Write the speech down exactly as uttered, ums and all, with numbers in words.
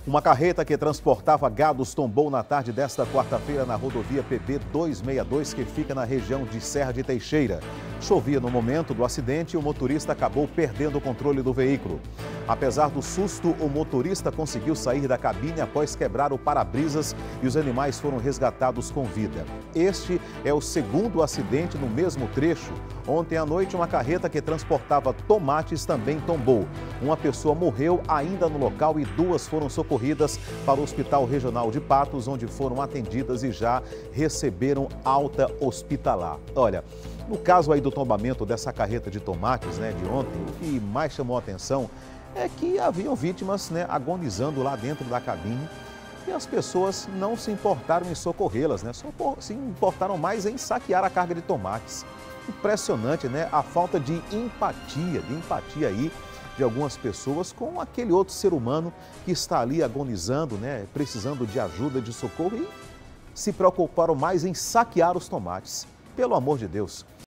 Uma carreta que transportava gados tombou na tarde desta quarta-feira na rodovia P B duzentos e sessenta e dois, que fica na região de Serra de Teixeira. Chovia no momento do acidente e o motorista acabou perdendo o controle do veículo. Apesar do susto, o motorista conseguiu sair da cabine após quebrar o para-brisas e os animais foram resgatados com vida. Este é o segundo acidente no mesmo trecho. Ontem à noite, uma carreta que transportava tomates também tombou. Uma pessoa morreu ainda no local e duas foram socorridas para o Hospital Regional de Patos, onde foram atendidas e já receberam alta hospitalar. Olha, no caso aí do tombamento dessa carreta de tomates, né, de ontem, o que mais chamou a atenção é que haviam vítimas, né, agonizando lá dentro da cabine e as pessoas não se importaram em socorrê-las, né, só se importaram mais em saquear a carga de tomates. Impressionante, né, a falta de empatia, de empatia aí de algumas pessoas com aquele outro ser humano que está ali agonizando, né, precisando de ajuda, de socorro, e se preocuparam mais em saquear os tomates. Pelo amor de Deus.